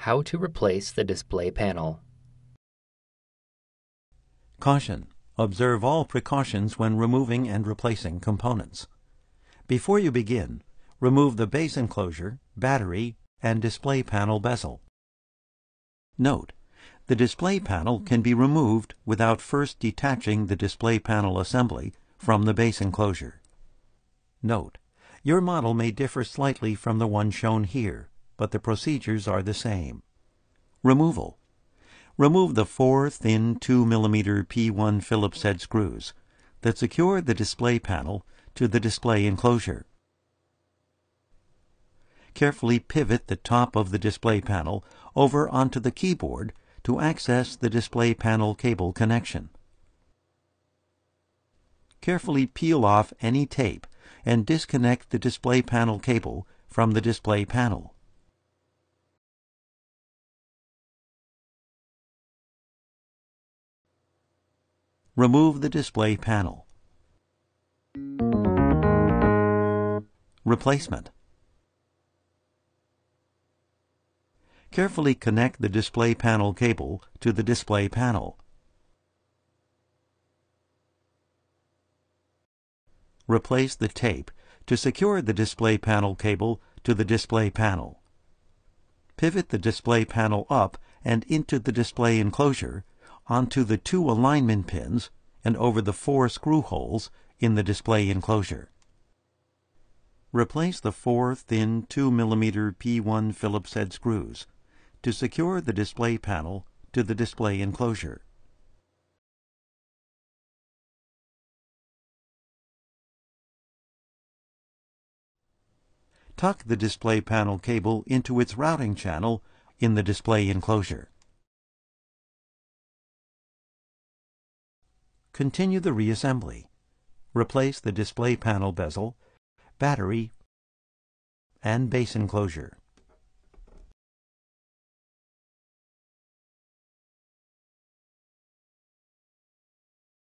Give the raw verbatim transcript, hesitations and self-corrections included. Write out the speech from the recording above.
How to replace the display panel. Caution: observe all precautions when removing and replacing components. Before you begin, remove the base enclosure, battery, and display panel bezel. Note: the display panel can be removed without first detaching the display panel assembly from the base enclosure. Note: your model may differ slightly from the one shown here, but the procedures are the same. Removal: remove the four thin two millimeter P one Phillips head screws that secure the display panel to the display enclosure. Carefully pivot the top of the display panel over onto the keyboard to access the display panel cable connection. Carefully peel off any tape and disconnect the display panel cable from the display panel. Remove the display panel. Replacement: carefully connect the display panel cable to the display panel. Replace the tape to secure the display panel cable to the display panel. Pivot the display panel up and into the display enclosure onto the two alignment pins and over the four screw holes in the display enclosure. Replace the four thin two millimeter P one Phillips head screws to secure the display panel to the display enclosure. Tuck the display panel cable into its routing channel in the display enclosure. Continue the reassembly. Replace the display panel bezel, battery, and base enclosure.